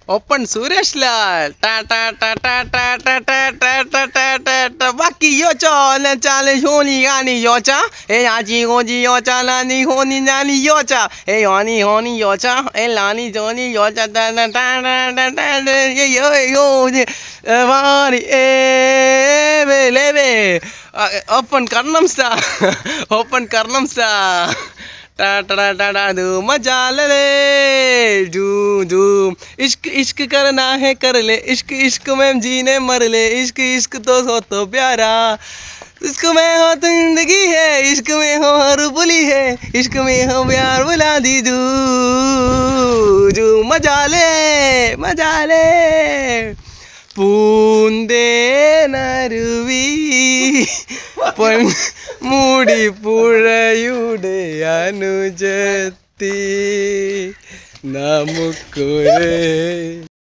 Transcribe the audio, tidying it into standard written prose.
open Suresh Lal ടാ ടാ ടാ ടാ ടാ ടാ ടാ ടാ ടാ ടാ ടാ ടാ ബാക്കി യോച്ചാ ചാലെ ഹോനി യാനി യോച്ചാ ഏ ആജി ഹോജി യോച്ചാ ലാനി ഹോനി ഞാനി യോച്ചാ ഏ യോനി ഹോനി യോച്ചാ ഏ ലാനി ജോനി യോച്ചാ ടാ ടാ ടാ ടാ ടാ ടാ യോ യോ യോ വാരി ഏ ലേവേ ഓപ്പൺ കർണം സ്റ്റാ ഓപ്പൺ കർണം സ്റ്റാ टा टा टा टा धूम मचाल ले धूम धूम इश्क इश्क करना है कर ले इश्क इश्क में जीने मर ले इश्क इश्क तो हो तो प्यारा इश्क में हो तो जिंदगी है इश्क में हो हर बुली है इश्क में हो प्यार बुला दी दू मजा ले പൂന്തേ നരുവി മൂടി പുഴയുടെ അനുജത്തി നമുക്കൊരേ